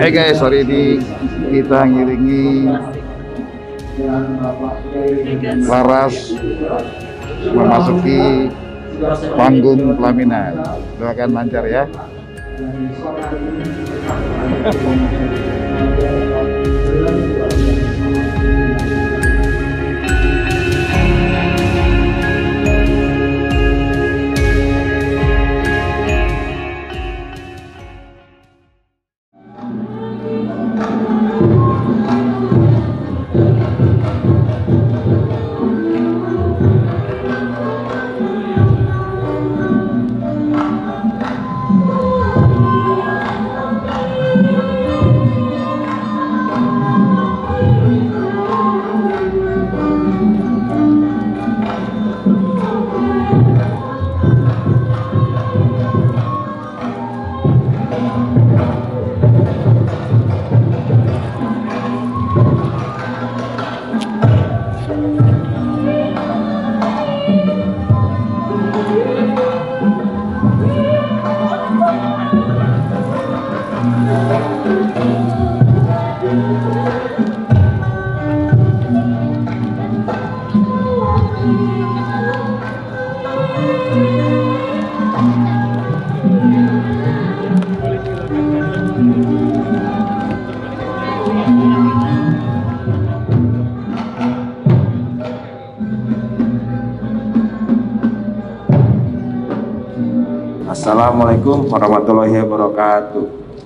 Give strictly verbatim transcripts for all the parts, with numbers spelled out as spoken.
Hai guys, hari ini kita ngiringi Laras memasuki panggung pelaminan. Doakan lancar ya. Assalamualaikum warahmatullahi wabarakatuh.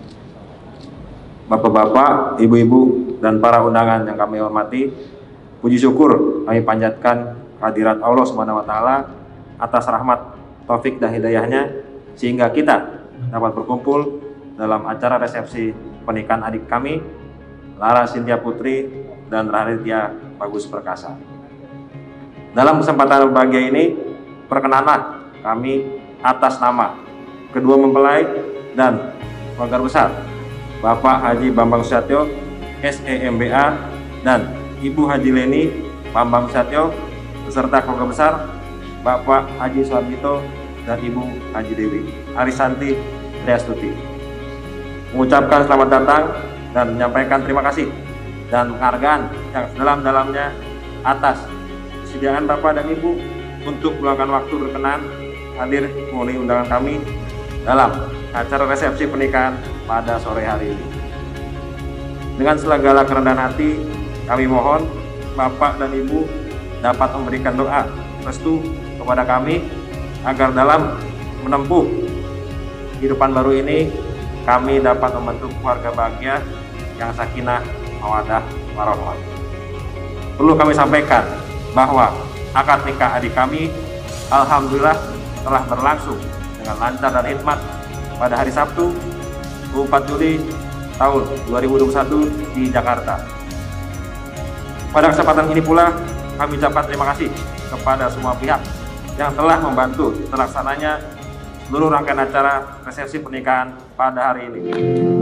Bapak-bapak, ibu-ibu, dan para undangan yang kami hormati, puji syukur kami panjatkan kehadirat Allah Subhanahu wa Ta'ala atas rahmat, taufik, dan hidayahnya sehingga kita dapat berkumpul dalam acara resepsi pernikahan adik kami, Laras Cynthia Putri dan Raditya Bagus Perkasa. Dalam kesempatan berbahagia ini, perkenanlah kami atas nama kedua mempelai dan keluarga besar Bapak Haji Bambang Susatyo S E M B A dan Ibu Haji Leni Bambang Susatyo beserta keluarga besar Bapak Haji Suharjito dan Ibu Haji Dewi Arisanti Triastuti, mengucapkan selamat datang dan menyampaikan terima kasih dan penghargaan yang sedalam-dalamnya atas kesediaan Bapak dan Ibu untuk meluangkan waktu berkenan hadir memenuhi undangan kami dalam acara resepsi pernikahan pada sore hari ini. Dengan segala kerendahan hati, kami mohon Bapak dan Ibu dapat memberikan doa restu kepada kami agar dalam menempuh kehidupan baru ini kami dapat membentuk keluarga bahagia yang sakinah, mawaddah, warahmah. Perlu kami sampaikan bahwa akad nikah adik kami alhamdulillah telah berlangsung dengan lancar dan hikmat pada hari Sabtu dua puluh empat Juli tahun dua ribu dua puluh satu di Jakarta. Pada kesempatan ini pula kami ucapkan terima kasih kepada semua pihak yang telah membantu terlaksananya seluruh rangkaian acara resepsi pernikahan pada hari ini.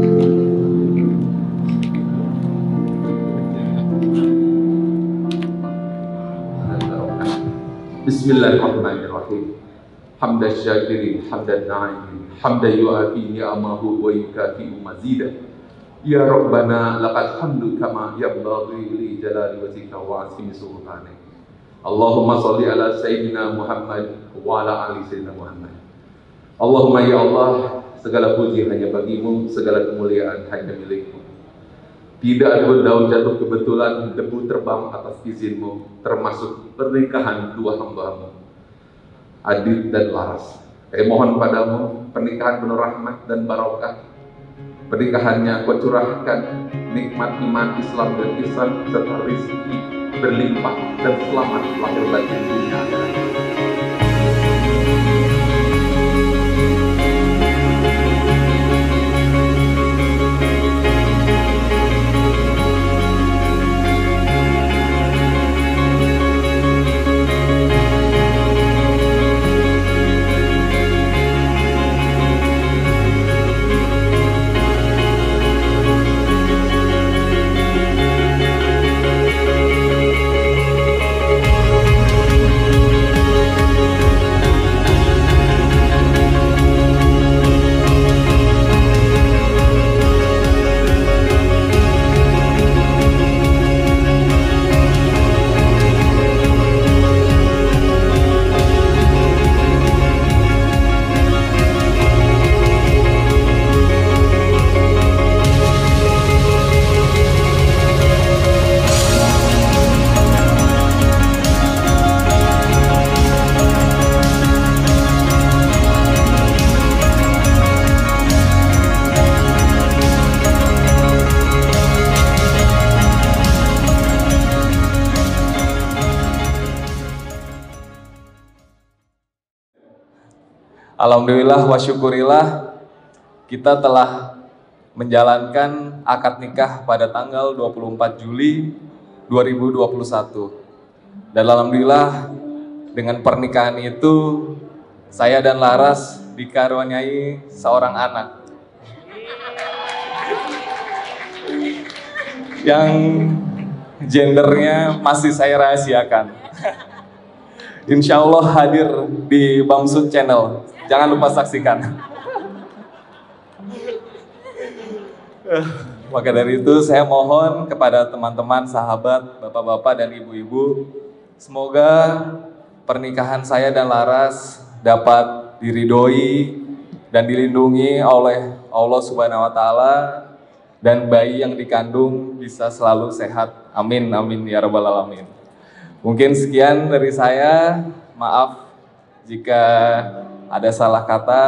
Bismillahirrahmanirrahim. Hamdan syakirin, hamdan na'imin, hamdan yu'afi ni'amahu wa yukafi'u mazidah. Ya Rabbana lakal hamdu kama yabghi li jalali wajhika wa azimi sultanik. Allahumma salli ala sayyidina Muhammad wa ala ali sayyidina Muhammad. Allahumma ya Allah, segala puji hanya bagimu, segala kemuliaan hanya milikmu. Tidak ada daun jatuh kebetulan, debu terbang atas izinmu, termasuk pernikahan dua hamba-Mu, Adit dan Laras. Kami mohon padamu pernikahan penuh rahmat dan barokah. Pernikahannya Kau curahkan nikmat iman, Islam dan ihsan serta rezeki berlimpah dan selamat lahir batin dunia akhirat. Alhamdulillah wa syukurillah kita telah menjalankan akad nikah pada tanggal dua puluh empat Juli dua ribu dua puluh satu. Dan alhamdulillah dengan pernikahan itu saya dan Laras dikaruniai seorang anak yang gendernya masih saya rahasiakan. Insya Allah hadir di Bamsud Channel. Jangan lupa saksikan. Maka dari itu saya mohon kepada teman-teman, sahabat, bapak-bapak dan ibu-ibu, semoga pernikahan saya dan Laras dapat diridhoi dan dilindungi oleh Allah Subhanahu wa taala dan bayi yang dikandung bisa selalu sehat. Amin amin ya rabbal alamin. Mungkin sekian dari saya. Maaf jika ada salah kata.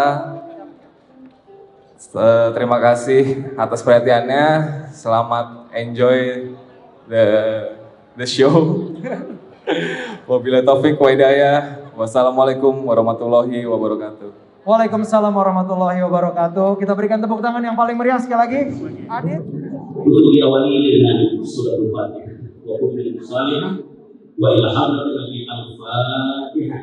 Terima kasih atas perhatiannya. Selamat enjoy the the show. Wabillahi taufik wa hidayah. Wassalamualaikum warahmatullahi wabarakatuh. Waalaikumsalam warahmatullahi wabarakatuh. Kita berikan tepuk tangan yang paling meriah sekali lagi. Adit. Untuk diawali dengan surah Al-Fatihah. Wa qul lil musallina wa ila hadratil al-Fatihah.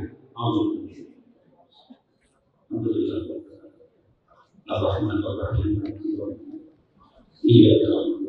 Alhamdulillah. Ar-Rahman Ar-Rahim. Iya dalam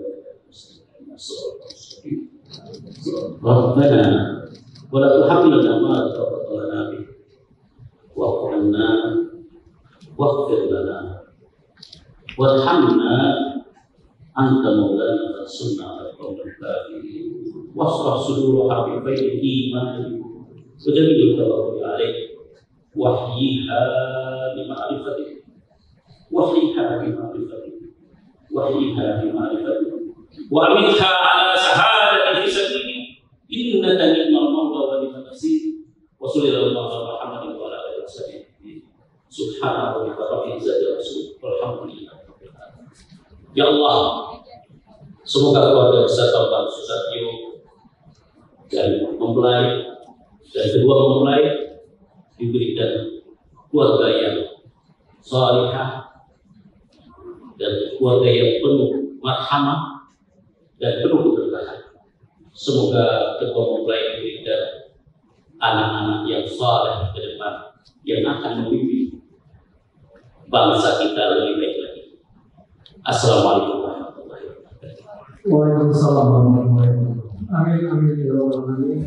Rabbana wa la tuhammilna ma la taqata lana bih wa'fu 'anna waghfir lana warhamna anta maulana fansurna 'alal qawmil kafirin washrah sudura habibil iman waj'alna tawakkalna 'alaik wahyiha bi ma'rifatik wahyiha bi ma'rifatik wahyiha bi ma'rifatik wa aminha 'ala shahadati hisabik innaka ni'mal mawla wa ni'mal nasir wa sallallahu ala Muhammadin wa ala alihi wasallam subhanahu wa ta'ala izzati rasul walhamdulillah. Ya Allah, semoga keluarga besar Bapak Susatyo dan mempelai dan kedua mempelai diberikan keluarga yang salihah dan keluarga yang penuh marhamah dan penuh keberkahan. Semoga kedua mempelai diberikan anak-anak yang saleh ke depan yang akan membimbing bangsa kita lebih baik lagi. Assalamualaikum warahmatullahi wabarakatuh. Waalaikumsalam warahmatullahi wabarakatuh. Amin amin ya rabbal alamin.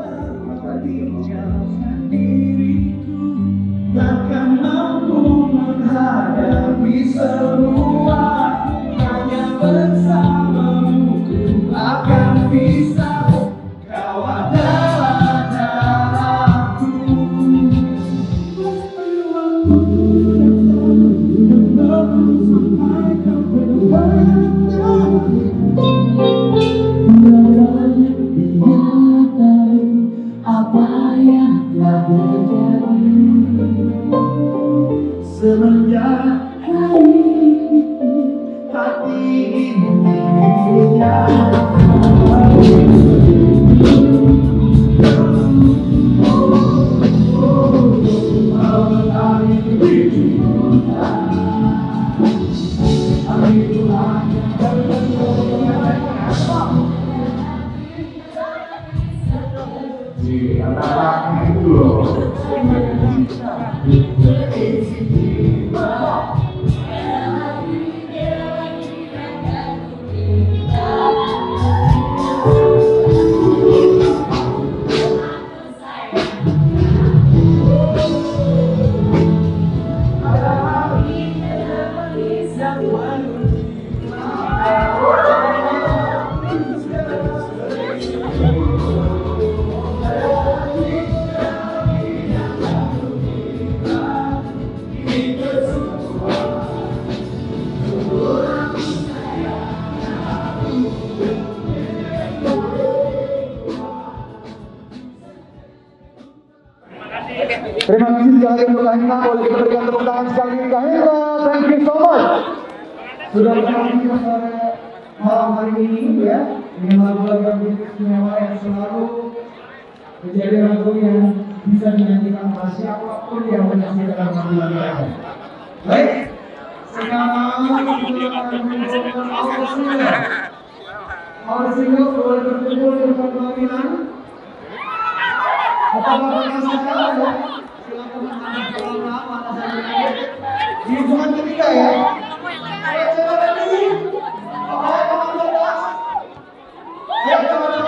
Takkan mampu menghadapi semua, hanya bersamamu akan bisa. Kau adalah darahku. Apa yang telah terjadi semenjak hari hati ini Terima kasih sekali untuk Kak Hendra. Boleh kita berikan tepuk tangan sekali Kak Hendra. Thank you so much. Sudah bersama kita pada malam hari ini ya, dengan lagu-lagu yang istimewa yang selalu menjadi lagu yang bisa dinyanyikan oleh siapapun yang menyaksikan penampilan kita. Baik, sekarang kita akan mencoba our singer. Our singer boleh berkumpul di tempat pelaminan. Apakah pernah sekarang ya? Silakan menghadap ke belakang, mata saya di hitungan ketiga ya. Ayo coba lagi. Ayo coba Ayo coba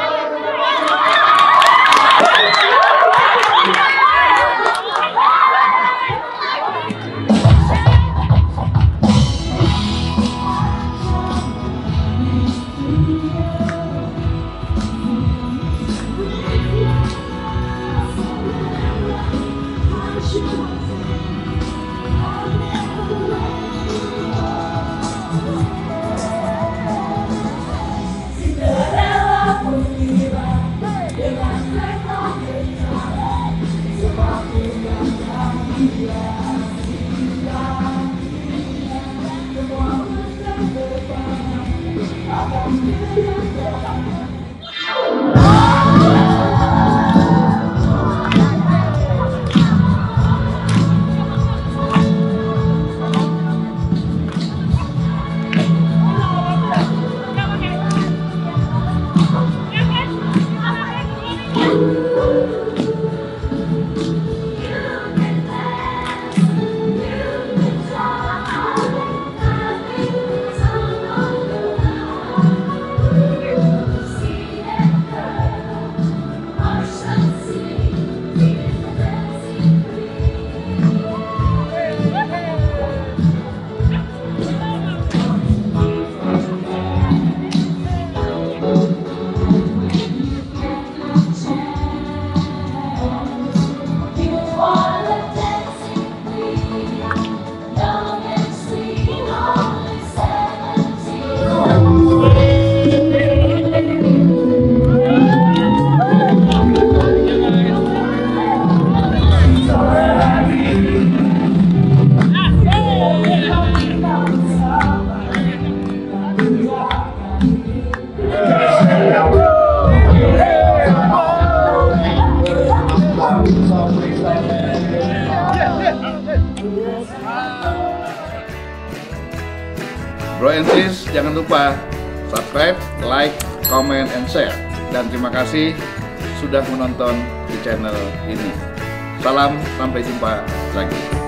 Bro and sis, jangan lupa subscribe, like, comment, and share. Dan terima kasih sudah menonton di channel ini. Salam, sampai jumpa lagi.